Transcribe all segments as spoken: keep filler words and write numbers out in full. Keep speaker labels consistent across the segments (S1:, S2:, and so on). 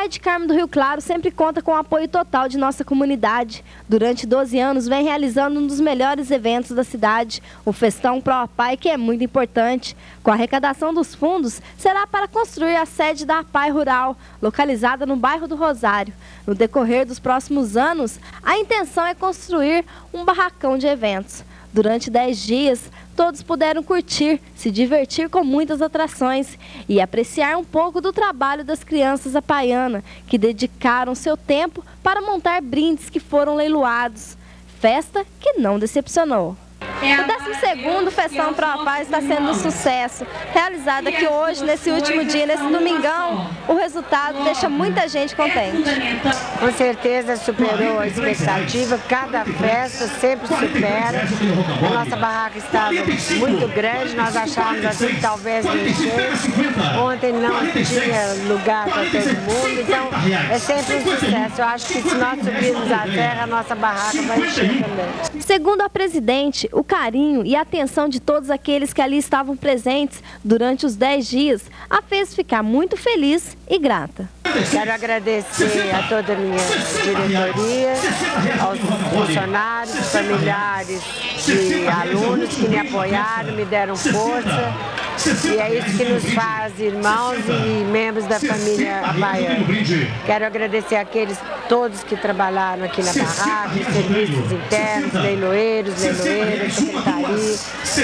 S1: Pai de Carmo do Rio Claro sempre conta com o apoio total de nossa comunidade. Durante doze anos vem realizando um dos melhores eventos da cidade, o Festão Pro APAI, que é muito importante. Com a arrecadação dos fundos, será para construir a sede da APAI Rural, localizada no bairro do Rosário. No decorrer dos próximos anos, a intenção é construir um barracão de eventos. Durante dez dias, todos puderam curtir, se divertir com muitas atrações e apreciar um pouco do trabalho das crianças apaianas, que dedicaram seu tempo para montar brindes que foram leiloados. Festa que não decepcionou. O décimo segundo Festão Pro APAI está sendo um sucesso. Realizado aqui hoje, nesse último dia, nesse domingão, o resultado deixa muita gente contente.
S2: Com certeza superou a expectativa, cada festa sempre supera. A nossa barraca estava muito grande, nós achávamos assim que talvez não enchesse. Ontem não tinha lugar para todo mundo, então é sempre um sucesso. Eu acho que se nós subirmos a terra, a nossa barraca vai encher também.
S1: Segundo a presidente, o carinho e a atenção de todos aqueles que ali estavam presentes durante os dez dias a fez ficar muito feliz e grata.
S2: Quero agradecer a toda a minha diretoria, aos funcionários, familiares e alunos que me apoiaram, me deram força. E é isso que nos faz irmãos e membros da família apaiana. Quero agradecer àqueles todos que trabalharam aqui na barraca, nos serviços internos, leiloeiros, leiloeiras, secretaria,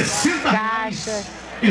S2: caixa,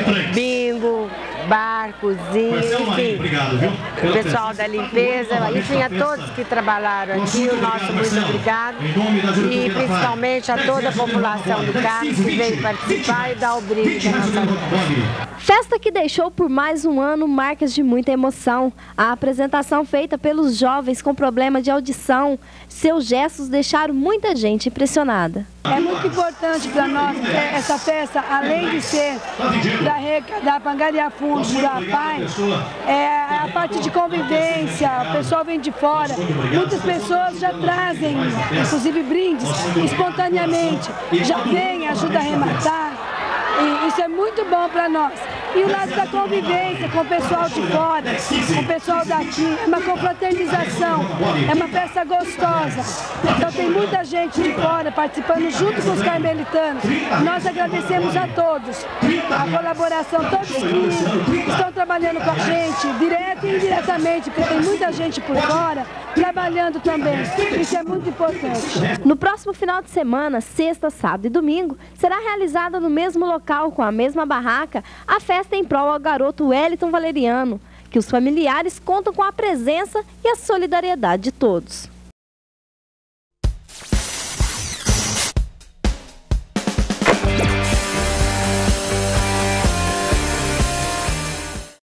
S2: bingo, bar, cozinha, enfim, o pessoal da limpeza, enfim, a todos que trabalharam aqui, o nosso muito obrigado e principalmente a toda a população do Carmo que veio participar e dar o brilho da nossa vida.
S1: Festa que deixou por mais um ano marcas de muita emoção. A apresentação feita pelos jovens com problema de audição, seus gestos deixaram muita gente impressionada.
S3: É muito importante para nós essa festa, além de ser da arrecadar, para angariar fundos da APAI, é a parte de convivência, o pessoal vem de fora. Muitas pessoas já trazem, inclusive brindes, espontaneamente, já vem, ajuda a arrematar. E isso é muito bom para nós. E o lado da convivência com o pessoal de fora, com o pessoal daqui, é uma confraternização, é uma festa gostosa. Então tem muita gente de fora participando junto com os carmelitanos. Nós agradecemos a todos a colaboração, todos que estão trabalhando com a gente, direto e indiretamente, porque tem muita gente por fora trabalhando também. Isso é muito importante.
S1: No próximo final de semana, sexta, sábado e domingo, será realizada no mesmo local, com a mesma barraca, a festa em prol ao garoto Wellington Valeriano, que os familiares contam com a presença e a solidariedade de todos.